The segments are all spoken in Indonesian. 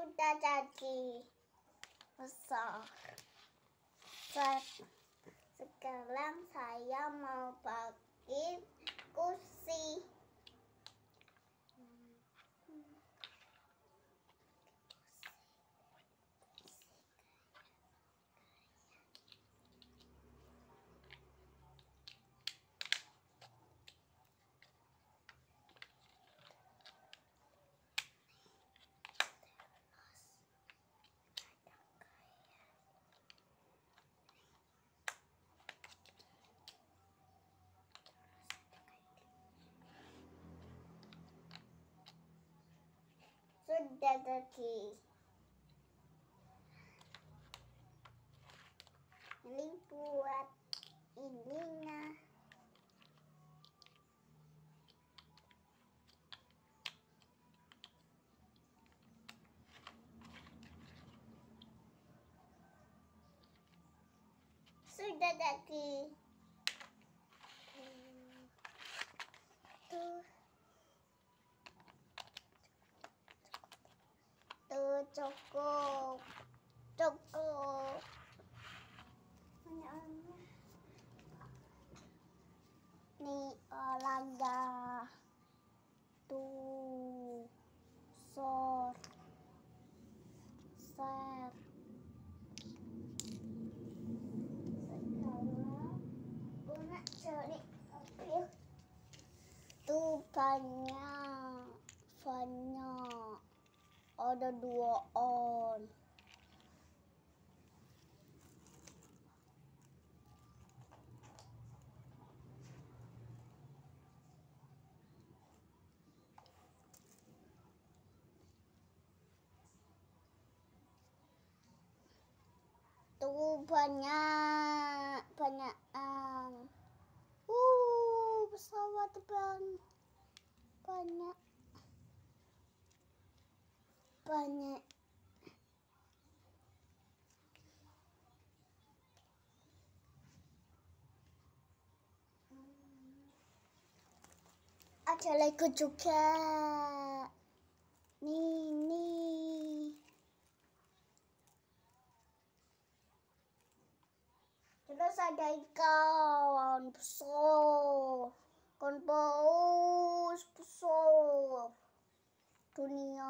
Sudah jadi besar. Sekarang saya mau pakai kursi. Sudah jadi. Ini buat ininya. Sudah jadi. Tuh cukup. Nih olahraga. Tuh share. Sekarang guna cari apa? Tuh banyak. Ada 2 on. Tuh banyakan. Pesawat terbang. Banyak. Ada Lego juga. Nih. Terus ada ikan besar. Ikan paus besar. Dunia.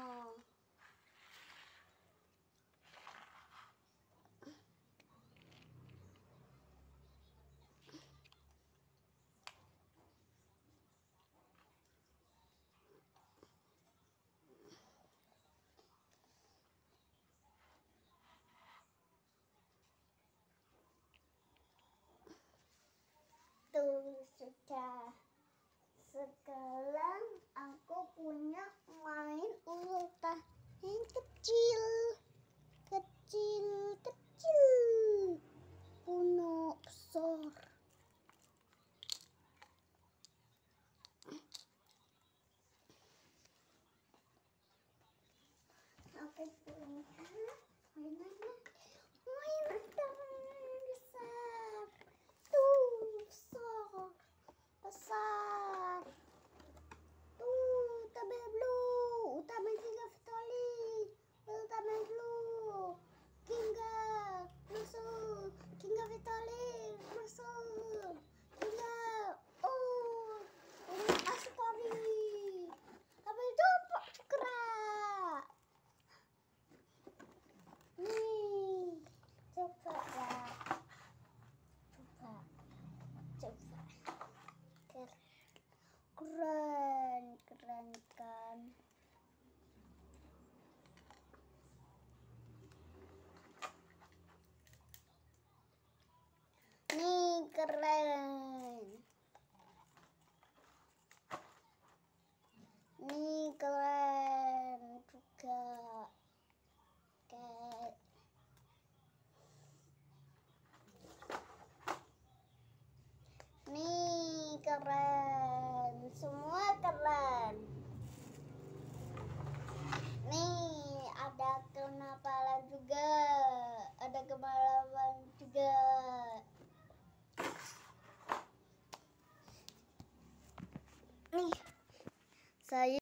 Tuh sudah. Sekarang aku punya main uletan yang kecil. Punya besar. Aku punya mainan besar. Tuh besar. Tuh tabel blue. Utama King Vitali. Utama blue. King Vitali. Masuk. Asukari. Tabel jumpa gerak. Nih. Coba ya. Coba. Keren kan? Nih keren. Nih keren juga. Nih keren. Semua keren. Nih ada kenapalan juga. Ada kemalaman juga. Nih saya